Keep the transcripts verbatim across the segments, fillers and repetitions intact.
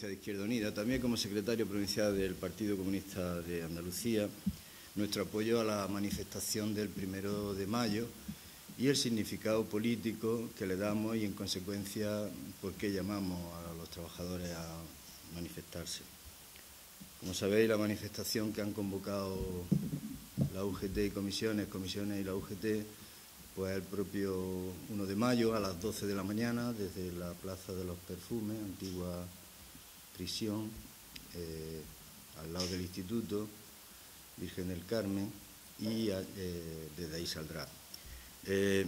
provincia de Izquierda Unida, también como secretario provincial del Partido Comunista de Andalucía, nuestro apoyo a la manifestación del primero de mayo y el significado político que le damos y, en consecuencia, por qué llamamos a los trabajadores a manifestarse. Como sabéis, la manifestación que han convocado la U G T y comisiones, comisiones y la U G T, pues el propio uno de mayo a las doce de la mañana, desde la Plaza de los Perfumes, antigua prisión, eh, al lado del Instituto Virgen del Carmen, y eh, desde ahí saldrá. Eh,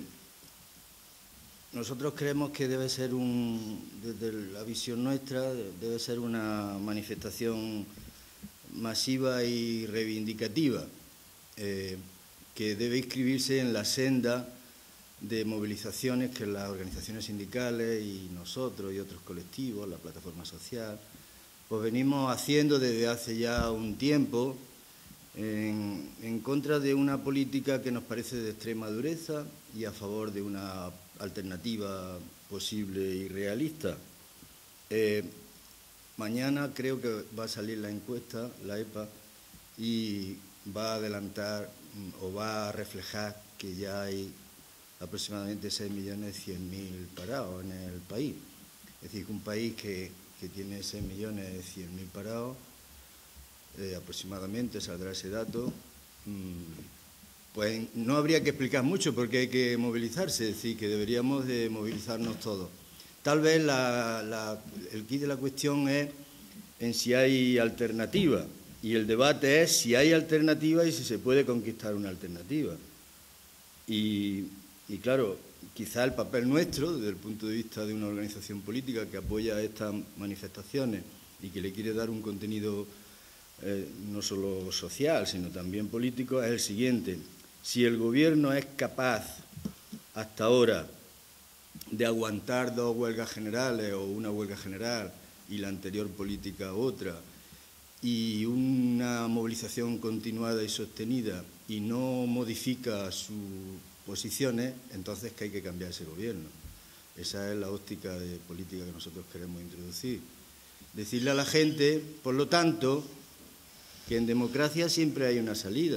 nosotros creemos que debe ser un, desde la visión nuestra, debe ser una manifestación masiva y reivindicativa, eh, que debe inscribirse en la senda de movilizaciones que las organizaciones sindicales y nosotros y otros colectivos, la plataforma social, pues venimos haciendo desde hace ya un tiempo en, en contra de una política que nos parece de extrema dureza y a favor de una alternativa posible y realista. Eh, mañana creo que va a salir la encuesta, la E P A, y va a adelantar o va a reflejar que ya hay aproximadamente seis millones cien mil parados en el país. Es decir, que un país que, que tiene seis millones cien mil parados, eh, aproximadamente saldrá ese dato, mmm, pues no habría que explicar mucho porque hay que movilizarse, es decir, que deberíamos de movilizarnos todos. Tal vez la, la, el quid de la cuestión es en si hay alternativa. Y el debate es si hay alternativa y si se puede conquistar una alternativa. Y, y claro, quizá el papel nuestro, desde el punto de vista de una organización política que apoya estas manifestaciones y que le quiere dar un contenido eh, no solo social, sino también político, es el siguiente. Si el Gobierno es capaz, hasta ahora, de aguantar dos huelgas generales o una huelga general y la anterior política otra, y una movilización continuada y sostenida y no modifica sus posiciones, entonces que hay que cambiar ese gobierno. Esa es la óptica de política que nosotros queremos introducir. Decirle a la gente, por lo tanto, que en democracia siempre hay una salida.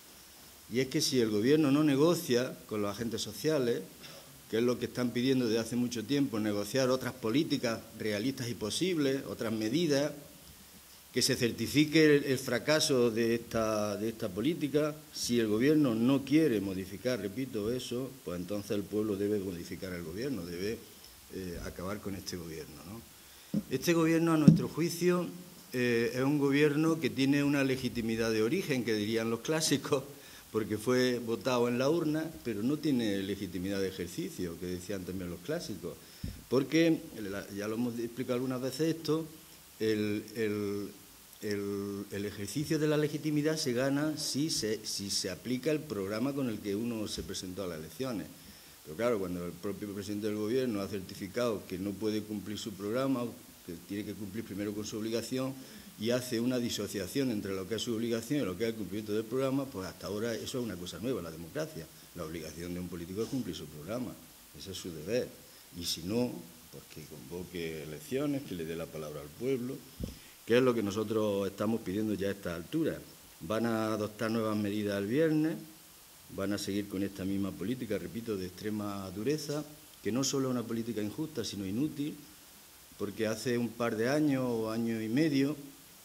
Y es que si el gobierno no negocia con los agentes sociales, que es lo que están pidiendo desde hace mucho tiempo, negociar otras políticas realistas y posibles, otras medidas, que se certifique el, el fracaso de esta, de esta política. Si el Gobierno no quiere modificar, repito, eso, pues entonces el pueblo debe modificar el Gobierno, debe eh, acabar con este Gobierno, ¿no? Este Gobierno, a nuestro juicio, eh, es un Gobierno que tiene una legitimidad de origen, que dirían los clásicos, porque fue votado en la urna, pero no tiene legitimidad de ejercicio, que decían también los clásicos, porque, ya lo hemos explicado algunas veces esto, el... el El, el ejercicio de la legitimidad se gana si se, si se aplica el programa con el que uno se presentó a las elecciones. Pero claro, cuando el propio presidente del Gobierno ha certificado que no puede cumplir su programa, que tiene que cumplir primero con su obligación, y hace una disociación entre lo que es su obligación y lo que es el cumplimiento del programa, pues hasta ahora eso es una cosa nueva en la democracia. La obligación de un político es cumplir su programa, ese es su deber. Y si no, pues que convoque elecciones, que le dé la palabra al pueblo, que es lo que nosotros estamos pidiendo ya a esta altura. Van a adoptar nuevas medidas el viernes, van a seguir con esta misma política, repito, de extrema dureza, que no solo es una política injusta, sino inútil, porque hace un par de años o año y medio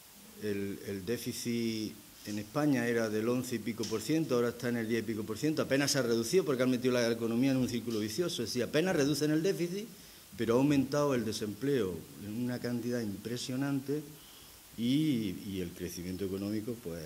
el, el déficit en España era del once y pico por ciento, ahora está en el diez y pico por ciento, apenas se ha reducido porque han metido la economía en un círculo vicioso, es decir, apenas reducen el déficit, pero ha aumentado el desempleo en una cantidad impresionante. Y, y el crecimiento económico, pues,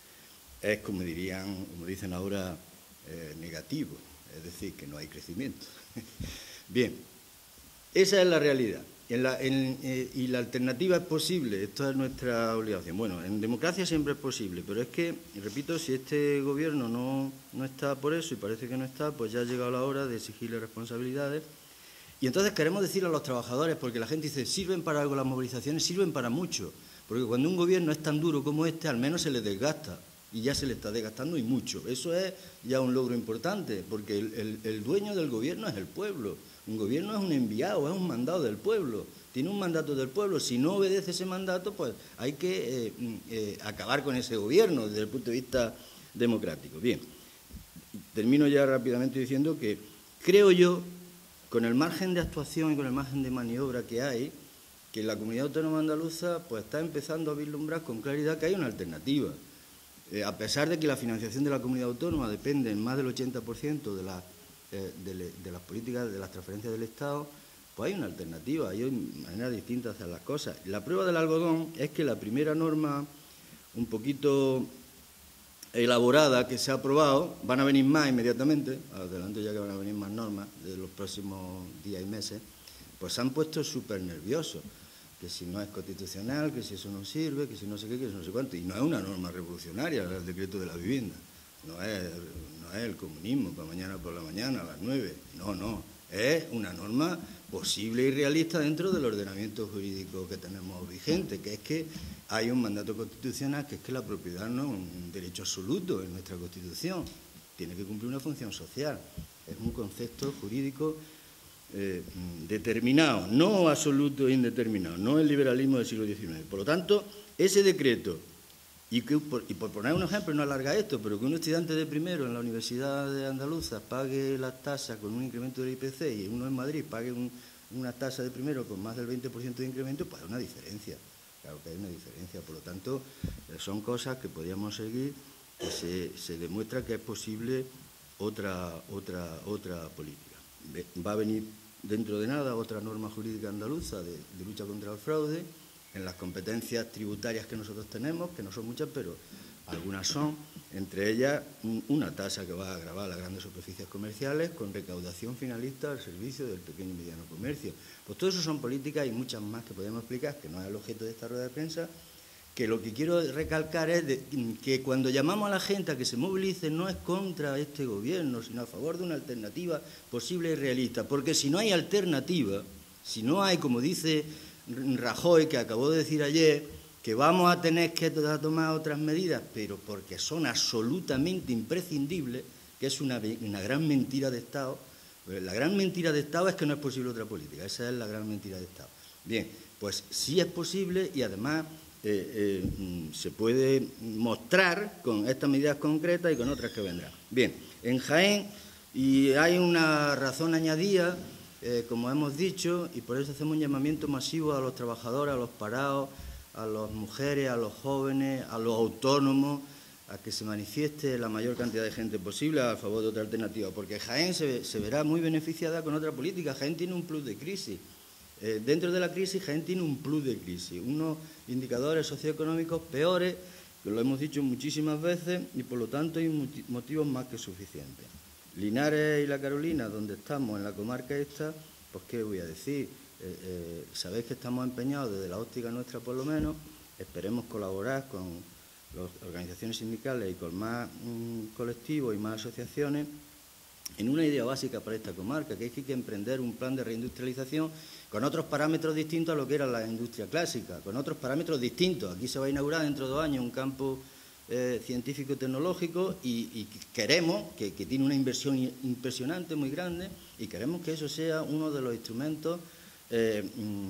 es, como dirían, como dicen ahora, eh, negativo, es decir, que no hay crecimiento. Bien, esa es la realidad. En la, en, eh, y la alternativa es posible, esto es nuestra obligación. Bueno, en democracia siempre es posible, pero es que, repito, si este Gobierno no, no está por eso, y parece que no está, pues ya ha llegado la hora de exigirle responsabilidades. Y entonces queremos decirle a los trabajadores, porque la gente dice, sirven para algo las movilizaciones, sirven para mucho. Porque cuando un gobierno es tan duro como este, al menos se le desgasta, y ya se le está desgastando y mucho. Eso es ya un logro importante, porque el, el, el dueño del gobierno es el pueblo. Un gobierno es un enviado, es un mandado del pueblo. Tiene un mandato del pueblo. Si no obedece ese mandato, pues hay que eh, eh, acabar con ese gobierno desde el punto de vista democrático. Bien, termino ya rápidamente diciendo que creo yo, con el margen de actuación y con el margen de maniobra que hay, que la comunidad autónoma andaluza pues está empezando a vislumbrar con claridad que hay una alternativa. Eh, a pesar de que la financiación de la comunidad autónoma depende en más del ochenta por ciento de, la, eh, de, de las políticas, de las transferencias del Estado, pues hay una alternativa, hay maneras distintas de hacer las cosas. La prueba del algodón es que la primera norma un poquito elaborada que se ha aprobado, van a venir más inmediatamente, adelanto ya que van a venir más normas de los próximos días y meses, pues se han puesto súper nerviosos, que si no es constitucional, que si eso no sirve, que si no sé qué, que si no sé cuánto. Y no es una norma revolucionaria el decreto de la vivienda, no es, no es el comunismo para mañana por la mañana a las nueve, no, no, es una norma posible y realista dentro del ordenamiento jurídico que tenemos vigente, que es que hay un mandato constitucional, que es que la propiedad no es un derecho absoluto en nuestra Constitución, tiene que cumplir una función social, es un concepto jurídico Eh, determinado, no absoluto e indeterminado, no el liberalismo del siglo diecinueve. Por lo tanto, ese decreto, y, que, por, y por poner un ejemplo, no alarga esto, pero que un estudiante de primero en la Universidad de Andaluza pague las tasas con un incremento del I P C y uno en Madrid pague un, una tasa de primero con más del veinte por ciento de incremento, pues hay una diferencia, claro que hay una diferencia. Por lo tanto, son cosas que podríamos seguir, que se, se demuestra que es posible otra, otra, otra política. Va a venir dentro de nada otra norma jurídica andaluza de, de lucha contra el fraude, en las competencias tributarias que nosotros tenemos, que no son muchas, pero algunas son, entre ellas una tasa que va a gravar las grandes superficies comerciales con recaudación finalista al servicio del pequeño y mediano comercio. Pues todo eso son políticas y muchas más que podemos explicar, que no es el objeto de esta rueda de prensa, que lo que quiero recalcar es de, que cuando llamamos a la gente a que se movilice no es contra este gobierno, sino a favor de una alternativa posible y realista. Porque si no hay alternativa, si no hay, como dice Rajoy, que acabó de decir ayer, que vamos a tener que tomar otras medidas, pero porque son absolutamente imprescindibles, que es una, una gran mentira de Estado. La gran mentira de Estado es que no es posible otra política, esa es la gran mentira de Estado. Bien, pues sí es posible y además Eh, eh, se puede mostrar con estas medidas concretas y con otras que vendrán. Bien, en Jaén, y hay una razón añadida, eh, como hemos dicho, y por eso hacemos un llamamiento masivo a los trabajadores, a los parados, a las mujeres, a los jóvenes, a los autónomos, a que se manifieste la mayor cantidad de gente posible a favor de otra alternativa, porque Jaén se, se verá muy beneficiada con otra política. Jaén tiene un plus de crisis. Eh, dentro de la crisis, Jaén tiene un plus de crisis, unos indicadores socioeconómicos peores, que lo hemos dicho muchísimas veces, y por lo tanto hay motivos más que suficientes. Linares y La Carolina, donde estamos, en la comarca esta, pues qué voy a decir, eh, eh, sabéis que estamos empeñados desde la óptica nuestra por lo menos, esperemos colaborar con las organizaciones sindicales y con más mm, colectivos y más asociaciones, en una idea básica para esta comarca, que es que hay que emprender un plan de reindustrialización con otros parámetros distintos a lo que era la industria clásica, con otros parámetros distintos. Aquí se va a inaugurar dentro de dos años un campo eh, científico-tecnológico y, y queremos, que, que tiene una inversión impresionante, muy grande, y queremos que eso sea uno de los instrumentos eh,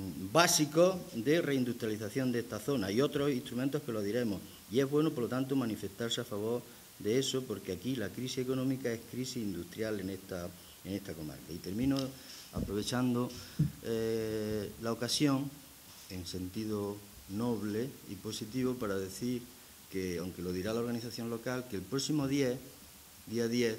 básicos de reindustrialización de esta zona y otros instrumentos que lo diremos. Y es bueno, por lo tanto, manifestarse a favor de eso, porque aquí la crisis económica es crisis industrial en esta, en esta comarca. Y termino aprovechando eh, la ocasión, en sentido noble y positivo, para decir que, aunque lo dirá la organización local, que el próximo diez, día diez,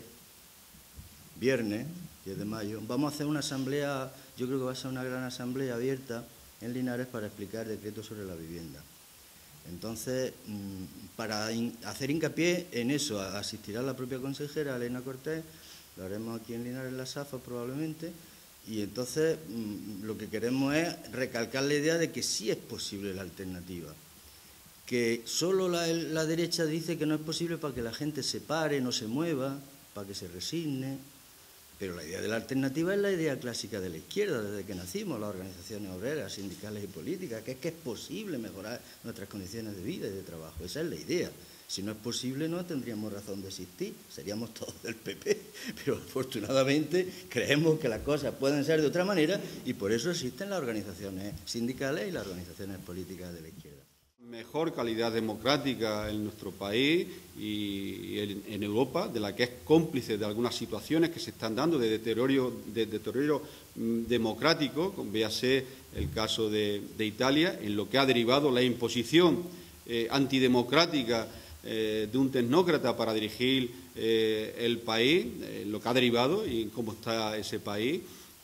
viernes, diez de mayo, vamos a hacer una asamblea, yo creo que va a ser una gran asamblea abierta en Linares para explicar decretos sobre la vivienda. Entonces, para hacer hincapié en eso, asistirá la propia consejera, Elena Cortés, lo haremos aquí en Linares, en la SAFA probablemente, y entonces lo que queremos es recalcar la idea de que sí es posible la alternativa, que solo la, la derecha dice que no es posible para que la gente se pare, no se mueva, para que se resigne, pero la idea de la alternativa es la idea clásica de la izquierda, desde que nacimos, las organizaciones obreras, sindicales y políticas, que es que es posible mejorar nuestras condiciones de vida y de trabajo. Esa es la idea. Si no es posible, no tendríamos razón de existir, seríamos todos del P P, pero afortunadamente creemos que las cosas pueden ser de otra manera y por eso existen las organizaciones sindicales y las organizaciones políticas de la izquierda. Mejor calidad democrática en nuestro país y en, en Europa, de la que es cómplice de algunas situaciones que se están dando de deterioro, de deterioro mmm, democrático, véase el caso de, de Italia, en lo que ha derivado la imposición eh, antidemocrática eh, de un tecnócrata para dirigir eh, el país, eh, lo que ha derivado y cómo está ese país,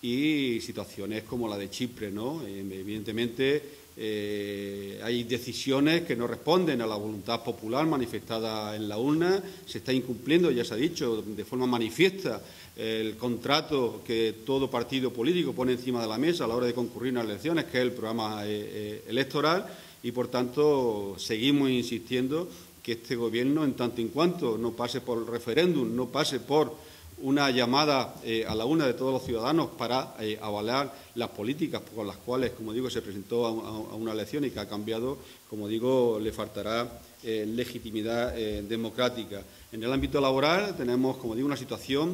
y situaciones como la de Chipre, ¿no? Eh, evidentemente, Eh, hay decisiones que no responden a la voluntad popular manifestada en la urna, se está incumpliendo, ya se ha dicho, de forma manifiesta el contrato que todo partido político pone encima de la mesa a la hora de concurrir a las elecciones, que es el programa eh, electoral, y por tanto seguimos insistiendo que este Gobierno, en tanto en cuanto no pase por el referéndum, no pase por una llamada eh, a la una de todos los ciudadanos para eh, avalar las políticas con las cuales, como digo, se presentó a, a, a una elección y que ha cambiado, como digo, le faltará eh, legitimidad eh, democrática. En el ámbito laboral tenemos, como digo, una situación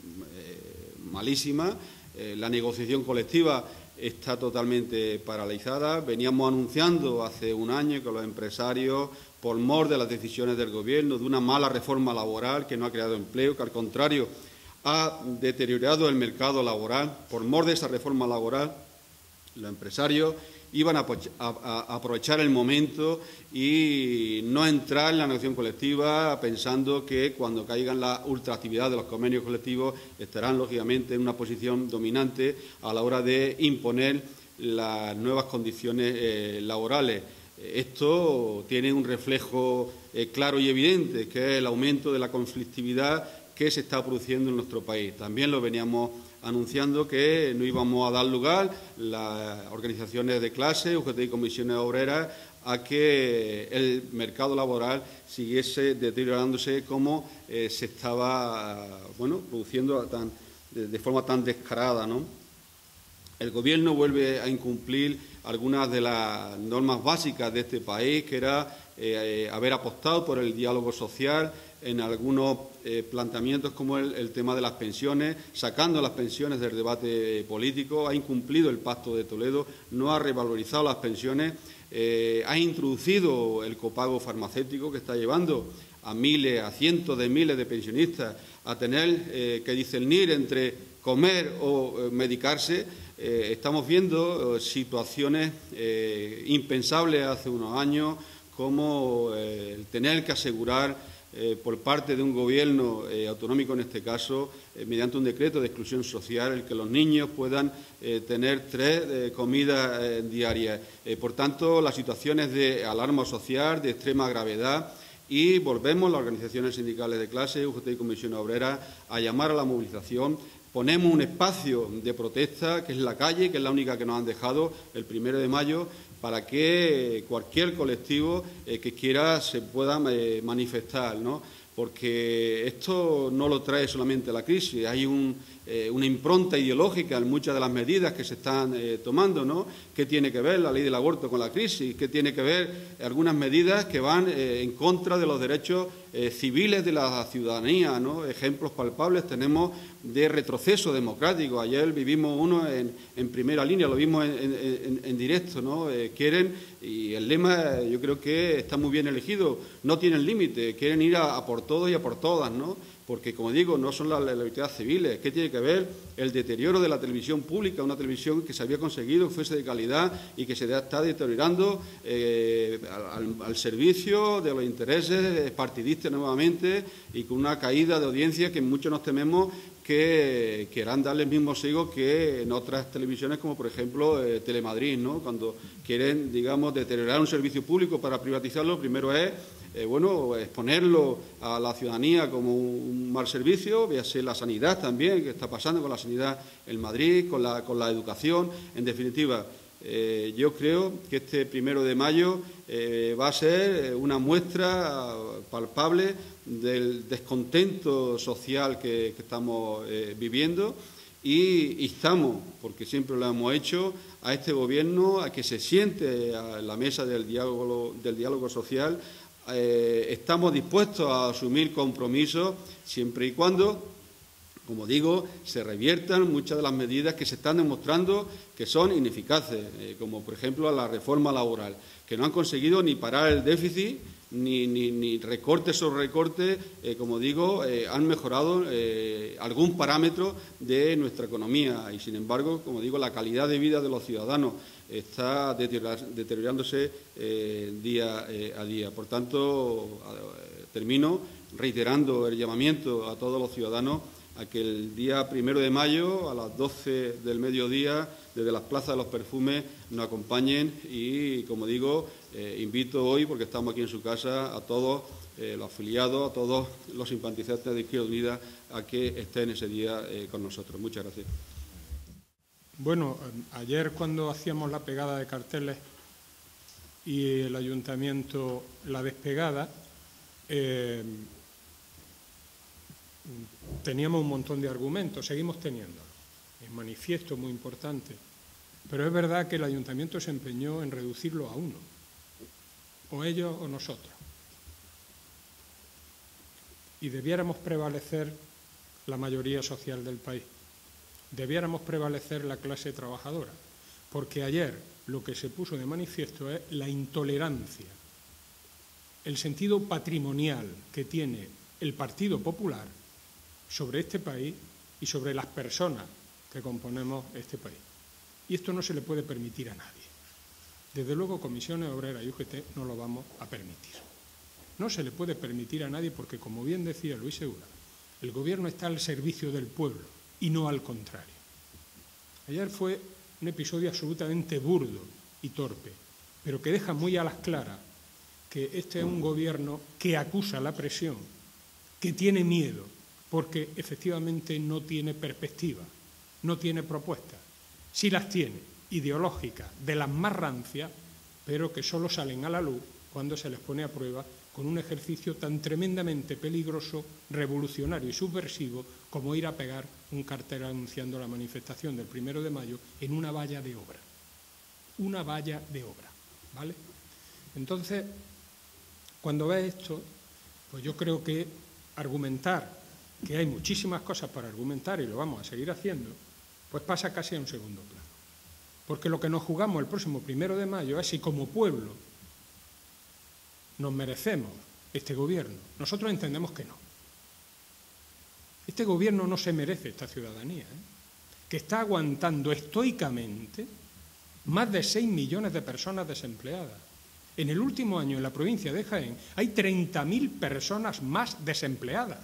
eh, malísima. Eh, la negociación colectiva está totalmente paralizada. Veníamos anunciando hace un año que los empresarios, por mor de las decisiones del Gobierno, de una mala reforma laboral que no ha creado empleo, que al contrario ha deteriorado el mercado laboral, por mor de esa reforma laboral, los empresarios iban a, a, a aprovechar el momento y no entrar en la negociación colectiva pensando que cuando caigan la ultraactividad de los convenios colectivos estarán, lógicamente, en una posición dominante a la hora de imponer las nuevas condiciones eh, laborales. Esto tiene un reflejo eh, claro y evidente, que es el aumento de la conflictividad que se está produciendo en nuestro país. También lo veníamos anunciando que no íbamos a dar lugar, las organizaciones de clase, U G T y comisiones obreras, a que el mercado laboral siguiese deteriorándose como eh, se estaba bueno, produciendo tan, de, de forma tan descarada, ¿no? El Gobierno vuelve a incumplir algunas de las normas básicas de este país, que era eh, haber apostado por el diálogo social en algunos eh, planteamientos como el, el tema de las pensiones, sacando las pensiones del debate político, ha incumplido el Pacto de Toledo, no ha revalorizado las pensiones, eh, ha introducido el copago farmacéutico que está llevando a miles, a cientos de miles de pensionistas a tener eh, que discernir entre comer o eh, medicarse. Eh, estamos viendo eh, situaciones eh, impensables hace unos años, como eh, el tener que asegurar eh, por parte de un gobierno eh, autonómico, en este caso, eh, mediante un decreto de exclusión social, el que los niños puedan eh, tener tres eh, comidas eh, diarias. Eh, por tanto, las situaciones de alarma social, de extrema gravedad, y volvemos, las organizaciones sindicales de clase, U G T y comisiones obreras, a llamar a la movilización. Ponemos un espacio de protesta, que es la calle, que es la única que nos han dejado el primero de mayo, para que cualquier colectivo eh, que quiera se pueda eh, manifestar, ¿no? Porque esto no lo trae solamente la crisis, hay un, eh, una impronta ideológica en muchas de las medidas que se están eh, tomando, ¿no? ¿Qué tiene que ver la ley del aborto con la crisis? ¿Qué tiene que ver algunas medidas que van eh, en contra de los derechos eh, civiles de la ciudadanía, ¿no? Ejemplos palpables tenemos de retroceso democrático. Ayer vivimos uno en, en primera línea, lo vimos en, en, en directo, ¿no? Eh, quieren, y el lema yo creo que está muy bien elegido, no tienen límite, quieren ir a, a por todos y a por todas, ¿no? Porque, como digo, no son las libertades civiles. ¿Qué tiene que ver el deterioro de la televisión pública, una televisión que se había conseguido que fuese de calidad y que se está deteriorando eh, al, al servicio de los intereses partidistas nuevamente y con una caída de audiencia que muchos nos tememos que quieran darle el mismo sigo que en otras televisiones, como por ejemplo eh, Telemadrid, ¿no? Cuando quieren, digamos, deteriorar un servicio público para privatizarlo, primero es Eh, bueno, exponerlo a la ciudadanía como un mal servicio, véase la sanidad también, que está pasando con la sanidad en Madrid, con la, con la educación. En definitiva, eh, yo creo que este primero de mayo eh, va a ser una muestra palpable del descontento social que, que estamos eh, viviendo y instamos, porque siempre lo hemos hecho, a este Gobierno a que se siente a la mesa del diálogo, del diálogo social, eh, estamos dispuestos a asumir compromisos siempre y cuando, como digo, se reviertan muchas de las medidas que se están demostrando que son ineficaces, eh, como por ejemplo la reforma laboral, que no han conseguido ni parar el déficit, ni, ni, ni recortes sobre recortes, eh, como digo, eh, han mejorado eh, algún parámetro de nuestra economía y, sin embargo, como digo, la calidad de vida de los ciudadanos está deteriorándose eh, día eh, a día. Por tanto, eh, termino reiterando el llamamiento a todos los ciudadanos a que el día primero de mayo, a las doce del mediodía, desde las plazas de los perfumes, nos acompañen y, como digo, eh, invito hoy, porque estamos aquí en su casa, a todos eh, los afiliados, a todos los simpatizantes de Izquierda Unida, a que estén ese día eh, con nosotros. Muchas gracias. Bueno, ayer cuando hacíamos la pegada de carteles y el ayuntamiento la despegada, eh, teníamos un montón de argumentos, seguimos teniéndolos. El manifiesto muy importante, pero es verdad que el ayuntamiento se empeñó en reducirlo a uno, o ellos o nosotros. Y debiéramos prevalecer la mayoría social del país, debiéramos prevalecer la clase trabajadora, porque ayer lo que se puso de manifiesto es la intolerancia, el sentido patrimonial que tiene el Partido Popular sobre este país y sobre las personas que componemos este país. Y esto no se le puede permitir a nadie. Desde luego, Comisiones Obreras y U G T no lo vamos a permitir. No se le puede permitir a nadie porque, como bien decía Luis Segura, el Gobierno está al servicio del pueblo y no al contrario. Ayer fue un episodio absolutamente burdo y torpe, pero que deja muy a las claras que este es un Gobierno que acusa la presión, que tiene miedo, porque efectivamente no tiene perspectiva, no tiene propuestas. Sí las tiene, ideológicas, de las más rancias, pero que solo salen a la luz cuando se les pone a prueba con un ejercicio tan tremendamente peligroso, revolucionario y subversivo como ir a pegar un cartel anunciando la manifestación del primero de mayo en una valla de obra. Una valla de obra, ¿vale? Entonces, cuando ves esto, pues yo creo que argumentar, que hay muchísimas cosas para argumentar y lo vamos a seguir haciendo, pues pasa casi a un segundo plano. Porque lo que nos jugamos el próximo primero de mayo es si como pueblo nos merecemos este gobierno. Nosotros entendemos que no. Este gobierno no se merece esta ciudadanía, ¿eh? que está aguantando estoicamente más de seis millones de personas desempleadas. En el último año en la provincia de Jaén hay treinta mil personas más desempleadas.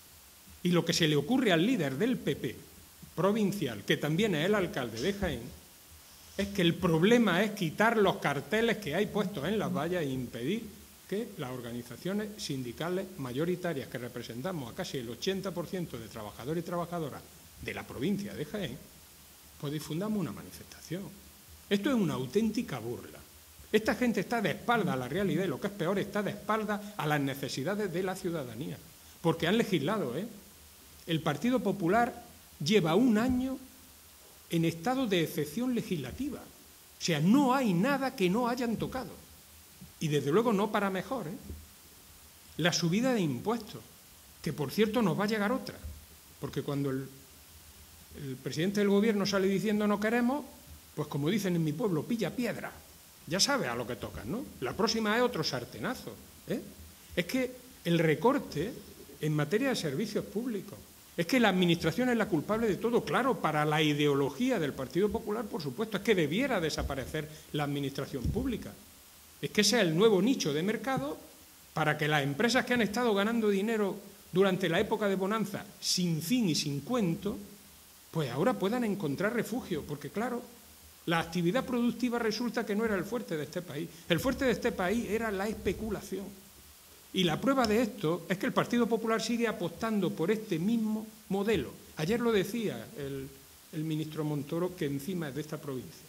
Y lo que se le ocurre al líder del P P provincial, que también es el alcalde de Jaén, es que el problema es quitar los carteles que hay puestos en las vallas e impedir que las organizaciones sindicales mayoritarias que representamos a casi el ochenta por ciento de trabajadores y trabajadoras de la provincia de Jaén, pues difundamos una manifestación. Esto es una auténtica burla. Esta gente está de espalda a la realidad y, lo que es peor, está de espalda a las necesidades de la ciudadanía, porque han legislado, ¿eh? El Partido Popular lleva un año en estado de excepción legislativa. O sea, no hay nada que no hayan tocado. Y desde luego no para mejor, ¿eh? La subida de impuestos, que por cierto nos va a llegar otra, porque cuando el, el presidente del gobierno sale diciendo no queremos, pues como dicen en mi pueblo, pilla piedra. Ya sabe a lo que tocan, ¿no? La próxima es otro sartenazo, ¿eh? Es que el recorte en materia de servicios públicos, es que la Administración es la culpable de todo, claro, para la ideología del Partido Popular, por supuesto, es que debiera desaparecer la Administración pública. Es que ese es el nuevo nicho de mercado para que las empresas que han estado ganando dinero durante la época de bonanza sin fin y sin cuento, pues ahora puedan encontrar refugio, porque claro, la actividad productiva resulta que no era el fuerte de este país. El fuerte de este país era la especulación. Y la prueba de esto es que el Partido Popular sigue apostando por este mismo modelo. Ayer lo decía el, el ministro Montoro, que encima es de esta provincia,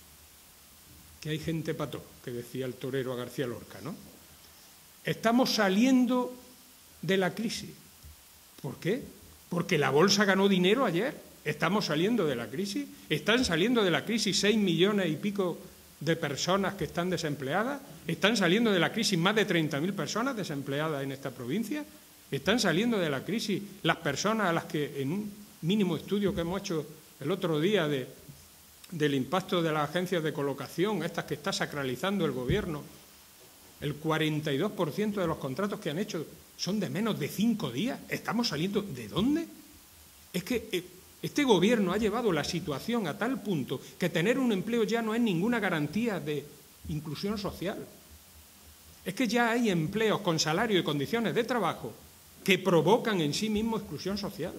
que hay gente para todo, que decía el torero a García Lorca, ¿no? Estamos saliendo de la crisis. ¿Por qué? Porque la bolsa ganó dinero ayer. Estamos saliendo de la crisis. Están saliendo de la crisis seis millones y pico de personas que están desempleadas? ¿Están saliendo de la crisis más de treinta mil personas desempleadas en esta provincia? ¿Están saliendo de la crisis las personas a las que, en un mínimo estudio que hemos hecho el otro día de, del impacto de las agencias de colocación, estas que está sacralizando el Gobierno, el cuarenta y dos por ciento de los contratos que han hecho son de menos de cinco días? ¿Estamos saliendo de dónde? Es que eh, este Gobierno ha llevado la situación a tal punto que tener un empleo ya no es ninguna garantía de inclusión social. Es que ya hay empleos con salario y condiciones de trabajo que provocan en sí mismos exclusión social.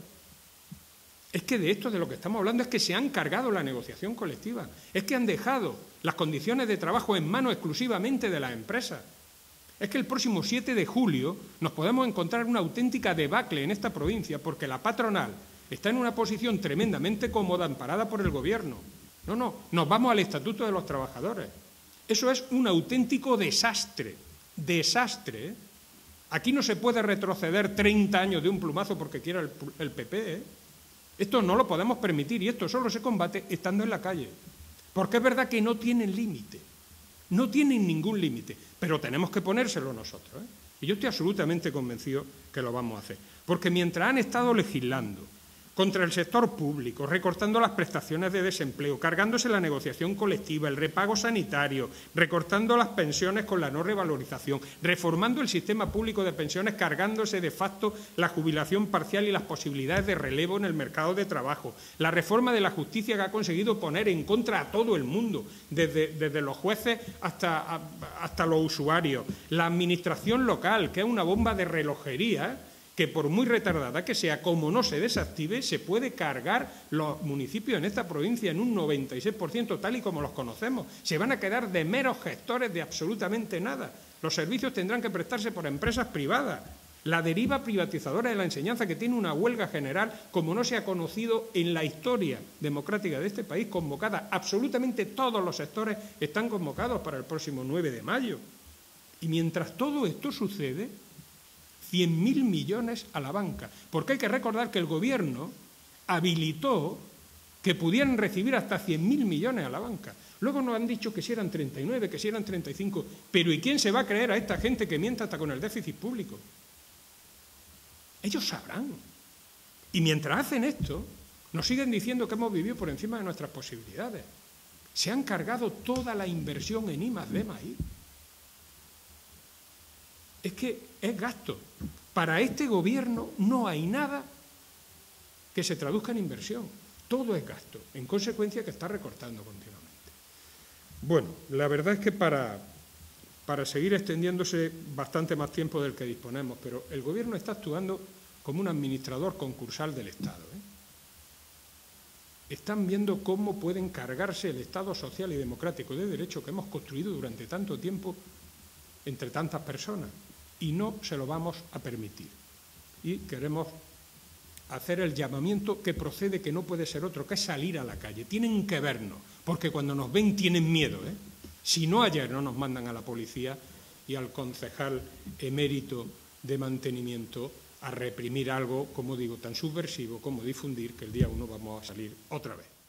Es que de esto de lo que estamos hablando es que se han cargado la negociación colectiva, es que han dejado las condiciones de trabajo en manos exclusivamente de las empresas. Es que el próximo siete de julio nos podemos encontrar una auténtica debacle en esta provincia porque la patronal está en una posición tremendamente cómoda, amparada por el Gobierno. No, no, nos vamos al Estatuto de los Trabajadores. Eso es un auténtico desastre, desastre, ¿eh? Aquí no se puede retroceder treinta años de un plumazo porque quiera el, el P P, ¿eh? Esto no lo podemos permitir y esto solo se combate estando en la calle. Porque es verdad que no tienen límite, no tienen ningún límite, pero tenemos que ponérselo nosotros, ¿eh? Y yo estoy absolutamente convencido que lo vamos a hacer. Porque mientras han estado legislando contra el sector público, recortando las prestaciones de desempleo, cargándose la negociación colectiva, el repago sanitario, recortando las pensiones con la no revalorización, reformando el sistema público de pensiones, cargándose de facto la jubilación parcial y las posibilidades de relevo en el mercado de trabajo, la reforma de la justicia que ha conseguido poner en contra a todo el mundo, desde, desde los jueces hasta, hasta los usuarios, la administración local, que es una bomba de relojería, que por muy retardada que sea, como no se desactive, se puede cargar los municipios en esta provincia en un noventa y seis por ciento tal y como los conocemos. Se van a quedar de meros gestores de absolutamente nada. Los servicios tendrán que prestarse por empresas privadas. La deriva privatizadora de la enseñanza, que tiene una huelga general como no se ha conocido en la historia democrática de este país, convocada. Absolutamente todos los sectores están convocados para el próximo nueve de mayo. Y mientras todo esto sucede, cien mil millones a la banca, porque hay que recordar que el Gobierno habilitó que pudieran recibir hasta cien mil millones a la banca. Luego nos han dicho que si eran treinta y nueve, que si eran treinta y cinco, pero ¿y quién se va a creer a esta gente que mienta hasta con el déficit público? Ellos sabrán. Y mientras hacen esto, nos siguen diciendo que hemos vivido por encima de nuestras posibilidades. Se han cargado toda la inversión en I más D más I. Es que es gasto. Para este Gobierno no hay nada que se traduzca en inversión. Todo es gasto. En consecuencia, que está recortando continuamente. Bueno, la verdad es que para, para seguir extendiéndose bastante más tiempo del que disponemos, pero el Gobierno está actuando como un administrador concursal del Estado, ¿eh? Están viendo cómo pueden cargarse el Estado social y democrático de derecho que hemos construido durante tanto tiempo entre tantas personas. Y no se lo vamos a permitir. Y queremos hacer el llamamiento que procede, que no puede ser otro, que es salir a la calle. Tienen que vernos, porque cuando nos ven tienen miedo, ¿eh? Si no, ayer no nos mandan a la policía y al concejal emérito de mantenimiento a reprimir algo, como digo, tan subversivo como difundir que el día uno vamos a salir otra vez.